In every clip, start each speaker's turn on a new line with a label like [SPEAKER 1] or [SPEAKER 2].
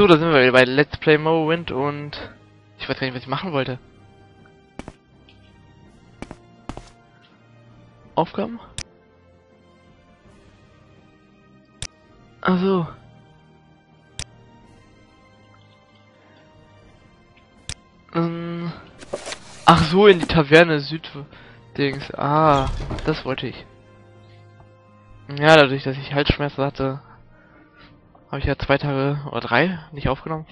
[SPEAKER 1] So, da sind wir wieder bei Let's Play Morrowind und ich weiß gar nicht, was ich machen wollte. Aufgaben? Also. Ach so, in die Taverne Süd-Dings. Ah, das wollte ich. Ja, dadurch, dass ich Halsschmerzen hatte, habe ich ja 2 Tage oder 3 nicht aufgenommen.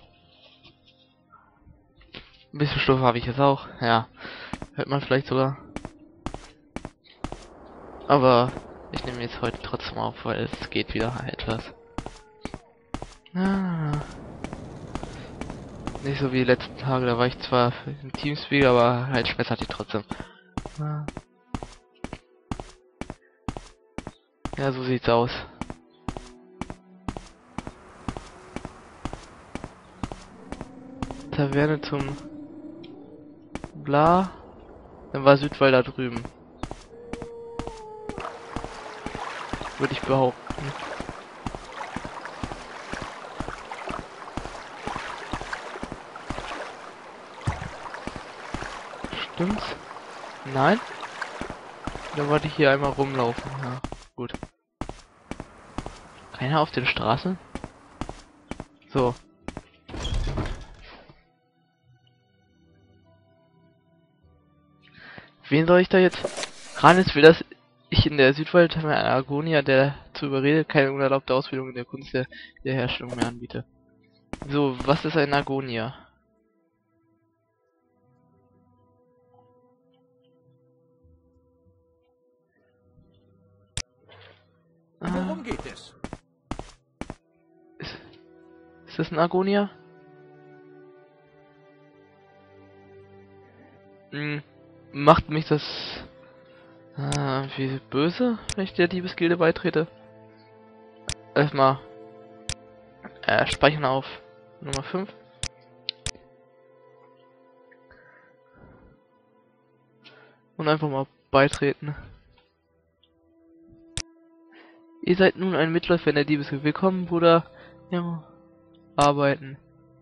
[SPEAKER 1] Ein bisschen Schlaf habe ich jetzt auch. Ja, hört man vielleicht sogar. Aber ich nehme jetzt heute trotzdem auf, weil es geht wieder etwas. Ah. Nicht so wie die letzten Tage, da war ich zwar im Teamspeak, aber halt Schmerz hatte ich trotzdem. Ah. Ja, so sieht's aus. Taverne zum Bla. Dann war Südwall da drüben. Würde ich behaupten. Stimmt's? Nein? Dann wollte ich hier einmal rumlaufen. Ja, gut. Keiner auf den Straßen? So. Wen soll ich da jetzt? Ranis will, dass ich in der Südwald Agonia, der zu überredet, keine unerlaubte Ausbildung in der Kunst der Herstellung mehr anbiete. So, was ist ein Agonia?
[SPEAKER 2] Worum geht es?
[SPEAKER 1] Ist das ein Agonia? Macht mich das wie böse, wenn ich der Diebesgilde beitrete? Erstmal speichern auf Nummer 5. Und einfach mal beitreten. Ihr seid nun ein Mitläufer in der Diebesgilde. Willkommen, Bruder. Ja, arbeiten.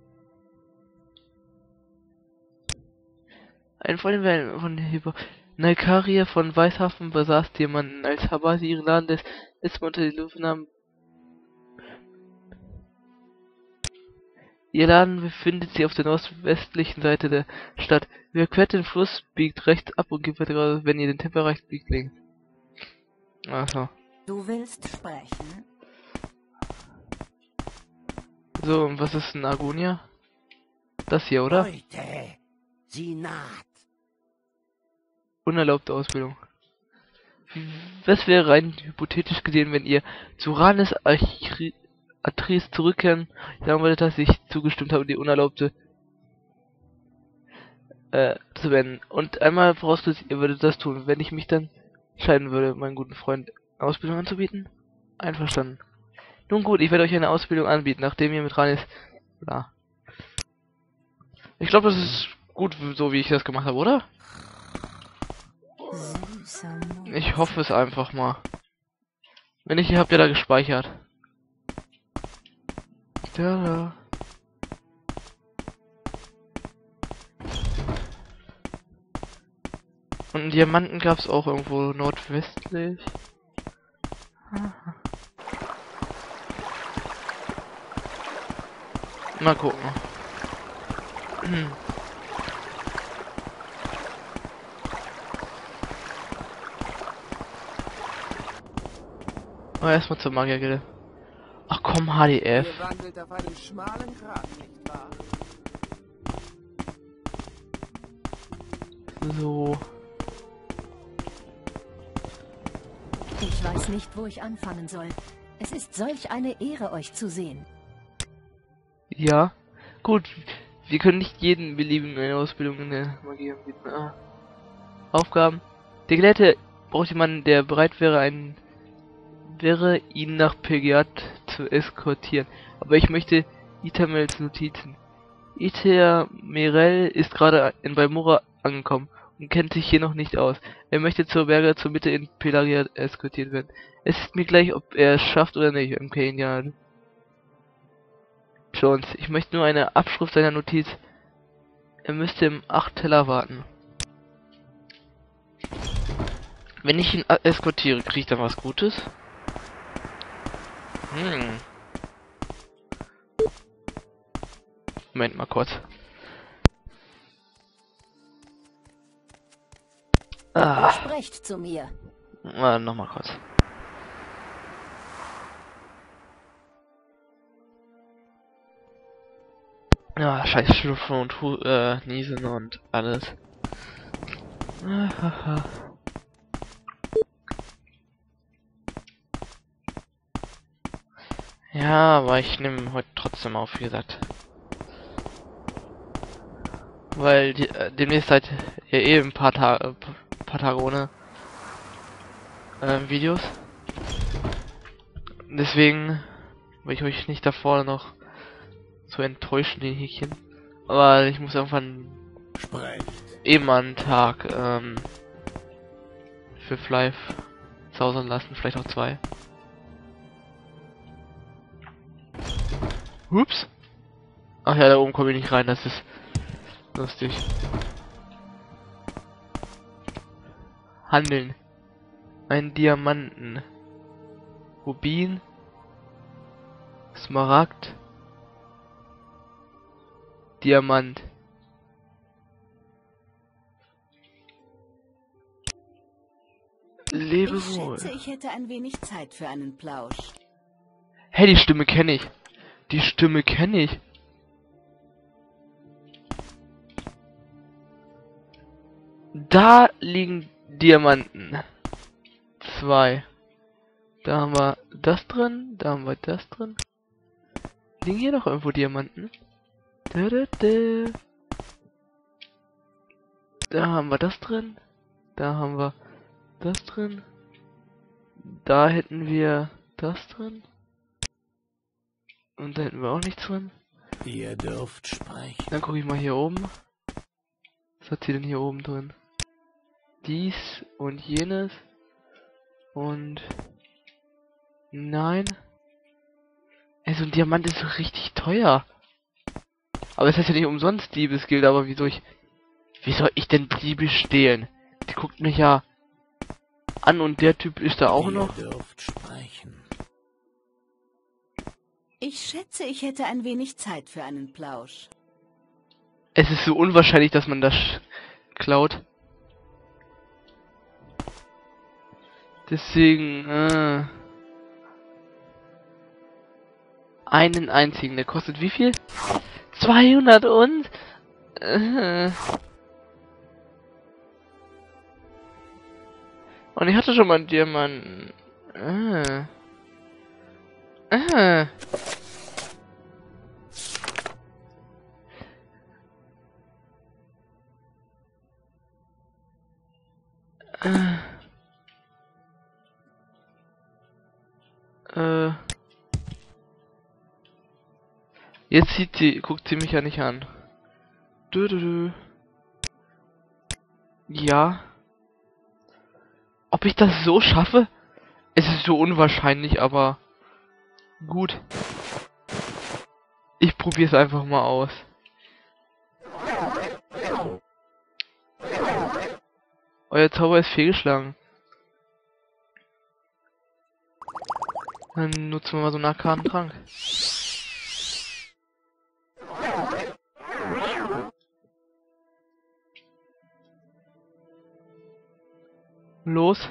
[SPEAKER 1] Ein Freund von Nalkaria von Weißhafen besaß jemanden, als Habasi ihren Laden des unter die Luft nahm. Ihr Laden befindet sich auf der nordwestlichen Seite der Stadt. Überquert den Fluss, biegt rechts ab und geht weiter, wenn ihr den Tempel erreicht, biegt links. Achso.
[SPEAKER 3] Du willst sprechen?
[SPEAKER 1] So, und was ist ein Agonia? Das hier, oder?
[SPEAKER 2] Leute, sie naht.
[SPEAKER 1] Unerlaubte Ausbildung. Was wäre rein hypothetisch gesehen, wenn ihr zu Ranis Atris zurückkehren, sagen würde, dass ich zugestimmt habe, die unerlaubte zu beenden. Und einmal vorausgesetzt, ihr würdet das tun, wenn ich mich dann entscheiden würde, meinen guten Freund Ausbildung anzubieten? Einverstanden. Nun gut, ich werde euch eine Ausbildung anbieten, nachdem ihr mit Ranis... Ja. Ich glaube, das ist gut, so wie ich das gemacht habe, oder? Ich hoffe es einfach mal. Wenn nicht, ihr habt ja da gespeichert. Da. Und einen Diamanten gab es auch irgendwo nordwestlich. Mal gucken. Oh, erstmal zur Magiergilde. Ach komm, HDF.
[SPEAKER 2] Ihr wandelt auf einem schmalen Grat, nicht wahr?
[SPEAKER 1] So.
[SPEAKER 3] Ich weiß nicht, wo ich anfangen soll. Es ist solch eine Ehre, euch zu sehen.
[SPEAKER 1] Ja. Gut. Wir können nicht jeden beliebigen eine Ausbildung in der Magie anbieten. Aufgaben. Der Gelehrte braucht jemanden, der bereit wäre, ihn nach Pegiat zu eskortieren. Aber ich möchte Itamels Notizen. Itamerel ist gerade in Balmora angekommen und kennt sich hier noch nicht aus. Er möchte zur Berge zur Mitte in Pelagia eskortiert werden. Es ist mir gleich, ob er es schafft oder nicht. Okay, ja. Jones, ich möchte nur eine Abschrift seiner Notiz. Er müsste im 8 Teller warten. Wenn ich ihn eskortiere, kriege ich dann was Gutes? Moment mal kurz.
[SPEAKER 3] Sprecht zu mir.
[SPEAKER 1] Noch mal kurz. Ja, scheiß Schnupfen und Niesen und alles. Ja, aber ich nehme heute trotzdem auf, wie gesagt. Weil demnächst seid ihr eh ein paar Tage ohne Videos. Deswegen will ich euch nicht davor noch zu enttäuschen, die Häkchen. Aber ich muss irgendwann eben einen Tag für Live zausern lassen, vielleicht auch 2. Ups. Ach ja, da oben komme ich nicht rein, das ist lustig. Handeln. Ein Diamanten. Rubin. Smaragd. Diamant. Lebe
[SPEAKER 3] Ich
[SPEAKER 1] wohl.
[SPEAKER 3] schätze, ich hätte ein wenig Zeit für einen Plausch.
[SPEAKER 1] Hey, die Stimme kenne ich. Die Stimme kenne ich. Da liegen Diamanten. 2. Da haben wir das drin. Da haben wir das drin. Liegen hier noch irgendwo Diamanten? Da haben wir das drin. Da haben wir das drin. Da hätten wir das drin. Und da hätten wir auch nichts drin.
[SPEAKER 2] Ihr dürft sprechen.
[SPEAKER 1] Dann gucke ich mal hier oben. Was hat sie denn hier oben drin? Dies und jenes. Und... Nein. Ey, so ein Diamant ist so richtig teuer. Aber das heißt ja nicht umsonst Diebesgild, aber wie soll ich denn Diebe stehlen? Die guckt mich ja an und der Typ ist da auch noch.
[SPEAKER 2] Ihr dürft sprechen.
[SPEAKER 3] Ich schätze, ich hätte ein wenig Zeit für einen Plausch.
[SPEAKER 1] Es ist so unwahrscheinlich, dass man das klaut. Deswegen, einen einzigen, der kostet wie viel? 200 und? Und ich hatte schon mal einen Diamanten. Jetzt guckt sie mich ja nicht an. Ja. Ob ich das so schaffe? Es ist so unwahrscheinlich, aber gut. Ich probiere es einfach mal aus. Euer Zauber ist fehlgeschlagen. Dann nutzen wir mal so einen Arkadentrank. Los.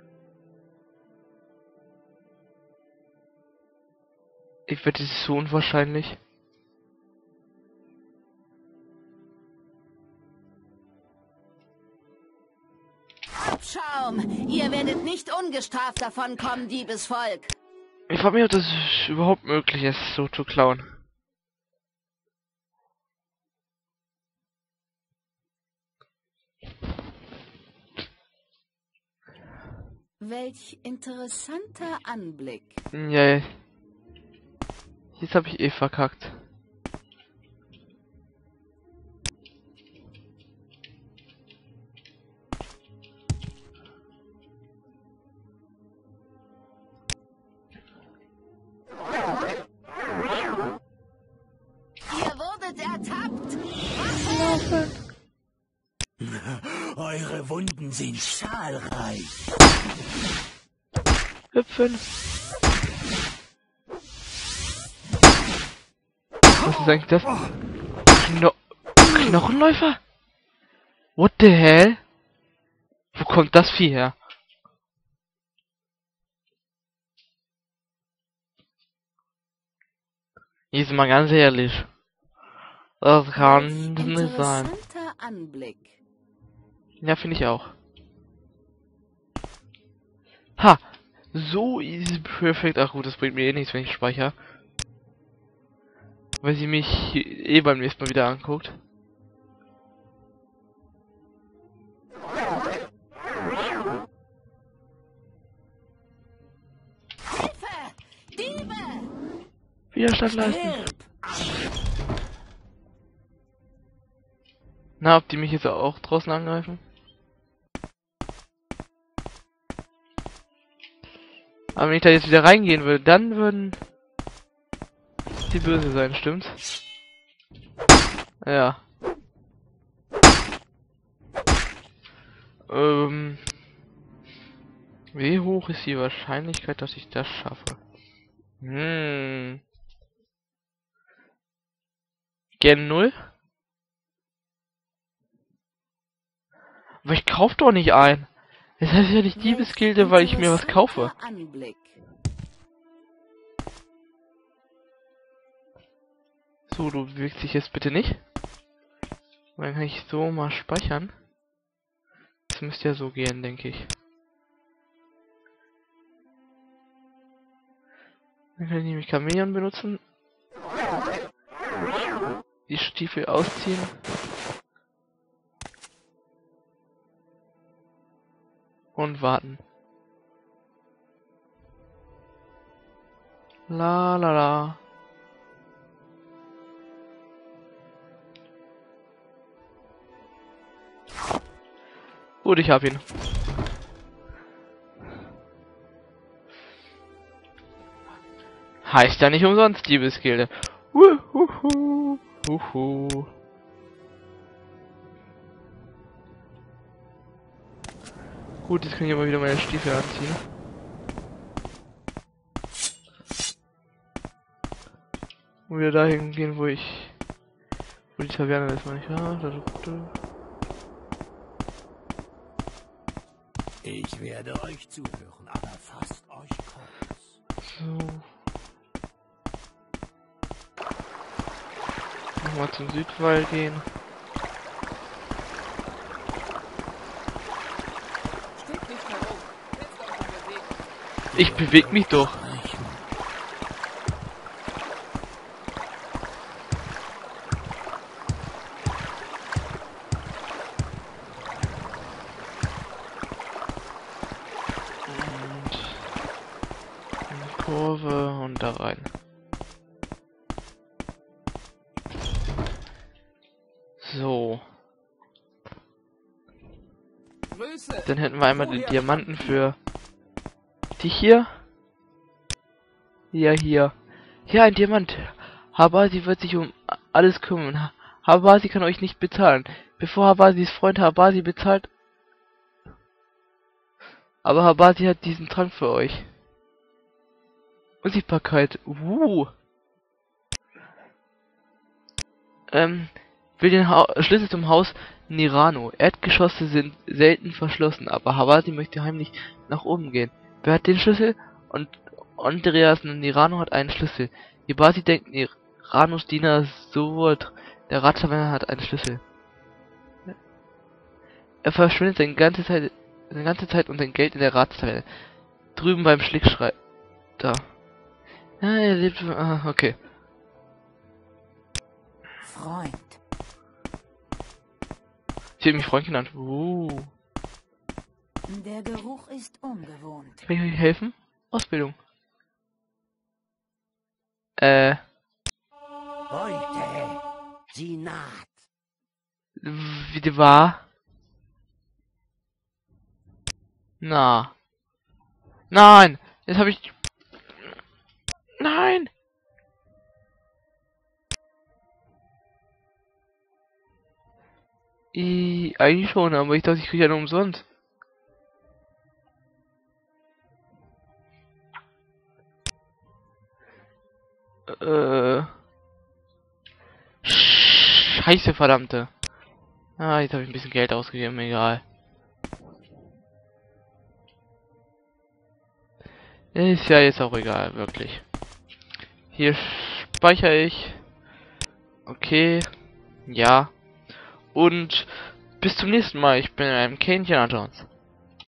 [SPEAKER 1] Ich wette, es ist so unwahrscheinlich.
[SPEAKER 3] Schaum, ihr werdet nicht ungestraft davonkommen, Diebesvolk.
[SPEAKER 1] Ich frage mich, ob das überhaupt möglich ist, so zu klauen.
[SPEAKER 3] Welch interessanter Anblick.
[SPEAKER 1] Ja, jetzt habe ich eh verkackt. Hüpfen.
[SPEAKER 2] Eure Wunden sind zahlreich.
[SPEAKER 1] Hüpfen. Was ist eigentlich das? Knochenläufer? What the hell? Wo kommt das Vieh her? Jetzt mal ganz ehrlich. Das kann nicht sein.
[SPEAKER 3] Interessanter Anblick.
[SPEAKER 1] Ja, finde ich auch. Ha! So easy perfect. Ach gut, das bringt mir eh nichts, wenn ich speichere. Weil sie mich eh beim nächsten Mal wieder anguckt. Widerstand leisten. Na, ob die mich jetzt auch draußen angreifen? Aber wenn ich da jetzt wieder reingehen würde, dann würden die böse sein, stimmt's? Ja. Wie hoch ist die Wahrscheinlichkeit, dass ich das schaffe? Gen 0? Aber ich kauf doch nicht ein. Das heißt ja nicht Diebesgilde, weil ich mir was kaufe.
[SPEAKER 3] Anblick.
[SPEAKER 1] So, du bewegst dich jetzt bitte nicht. Und dann kann ich so mal speichern. Das müsste ja so gehen, denke ich. Dann kann ich nämlich Chamäleon benutzen. Die Stiefel ausziehen. Und warten. La la la. Gut, ich hab ihn. Heißt ja nicht umsonst Diebesgilde. Wuhuhu. Huhu. Gut, jetzt kann ich aber wieder meine Stiefel anziehen. Und wieder dahin gehen, wo die Taverne ist, meine ich. Ja,
[SPEAKER 2] Ich werde euch zuhören, aber fasst euch kurz.
[SPEAKER 1] so. Nochmal zum Südwall gehen. Ich bewege mich doch. Und Kurve und da rein. So. Dann hätten wir einmal den Diamanten für die hier. Ja, hier. Ja, ein Diamant. Habasi wird sich um alles kümmern. Habasi kann euch nicht bezahlen. Bevor Habasis Freund Habasi bezahlt. Aber Habasi hat diesen Trank für euch. Unsichtbarkeit. Will den Schlüssel zum Haus Nirano. Erdgeschosse sind selten verschlossen, aber Habasi möchte heimlich nach oben gehen. Wer hat den Schlüssel? Und Andreas Nirano hat einen Schlüssel. Habasi denkt, Niranos Diener Sowot, der Ratschammer, hat einen Schlüssel. Er verschwindet seine ganze Zeit und sein Geld in der Ratstaverne. Drüben beim Schlickschrei. Da. Ja, er lebt. Ah, okay.
[SPEAKER 3] Freund.
[SPEAKER 1] Sie hat mich Freund genannt.
[SPEAKER 3] Der Geruch ist ungewohnt.
[SPEAKER 1] Kann ich euch helfen? Ausbildung.
[SPEAKER 2] Heute, sie naht.
[SPEAKER 1] Wie die war? Na. Nein! Jetzt habe ich. Nein! Eigentlich schon, aber ich dachte, ich kriege ja nur umsonst. Scheiße, verdammte. Ah, jetzt habe ich ein bisschen Geld ausgegeben, egal. Ist ja jetzt auch egal, wirklich. Hier speichere ich. Okay. Ja. Und bis zum nächsten Mal. Ich bin Kane Indiana Jones.